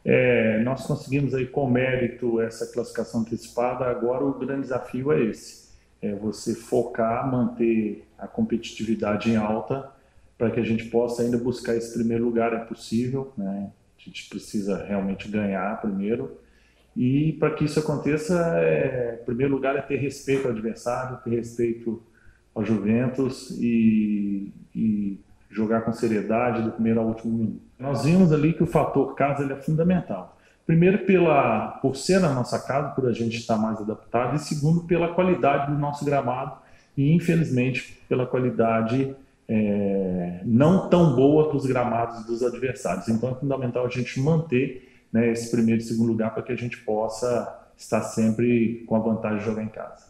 Nós conseguimos aí com mérito essa classificação antecipada. Agora o grande desafio é esse, é você focar, manter a competitividade em alta para que a gente possa ainda buscar esse primeiro lugar, é possível, né? A gente precisa realmente ganhar primeiro. E para que isso aconteça, em primeiro lugar, é ter respeito ao adversário, ter respeito ao Juventus e jogar com seriedade do primeiro ao último minuto. Nós vimos ali que o fator casa ele é fundamental. Primeiro, por ser na nossa casa, por a gente estar mais adaptado, e segundo, pela qualidade do nosso gramado e, infelizmente, pela qualidade não tão boa dos gramados dos adversários. Então, é fundamental a gente manter, né, esse primeiro e segundo lugar para que a gente possa estar sempre com a vantagem de jogar em casa.